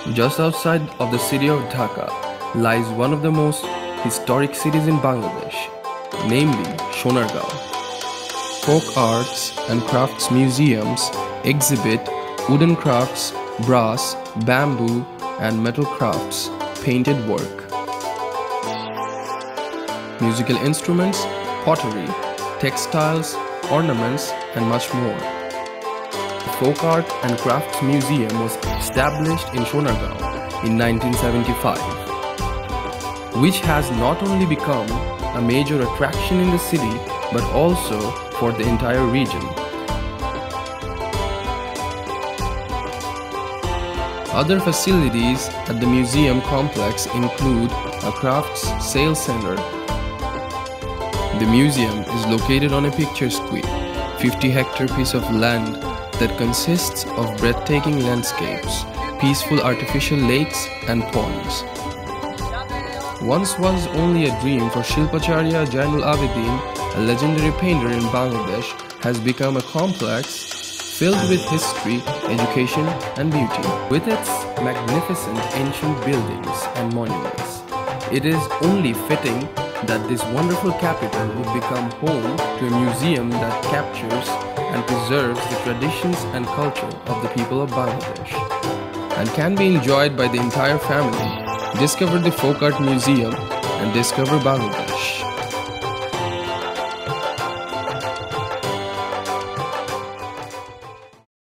Just outside of the city of Dhaka lies one of the most historic cities in Bangladesh, namely Sonargaon. Folk arts and crafts museums exhibit wooden crafts, brass, bamboo, and metal crafts, painted work, musical instruments, pottery, textiles, ornaments, and much more. The Folk Art and Crafts Museum was established in Sonargaon in 1975, which has not only become a major attraction in the city but also for the entire region. Other facilities at the museum complex include a crafts sales center. The museum is located on a picturesque 50-hectare piece of land that consists of breathtaking landscapes, peaceful artificial lakes and ponds. Once was only a dream for Shilpacharya Jainul Abidin, a legendary painter in Bangladesh, has become a complex filled with history, education and beauty. With its magnificent ancient buildings and monuments, it is only fitting that this wonderful capital would become home to a museum that captures and preserves the traditions and culture of the people of Bangladesh and can be enjoyed by the entire family. Discover the Folk Art Museum and discover Bangladesh.